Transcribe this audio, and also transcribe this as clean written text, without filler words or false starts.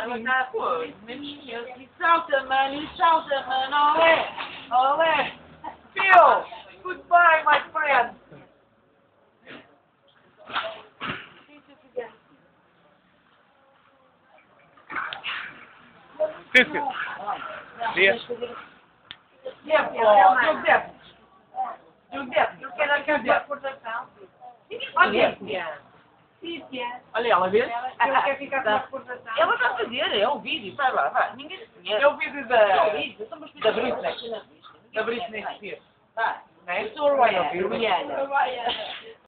ela está, pô, menos conheço. E salta, mano, olé, olé. Phil, goodbye, my friend. Cícero. Dias. Eu quero acabar a recordação. Olha, olha ela, vê? Eu quero ficar com a recordação. Ela vai fazer, é um vídeo, vai lá, vai. Ninguém se conhece. É o vídeo da Britney. Da Britney Spears. Não é? Rihanna.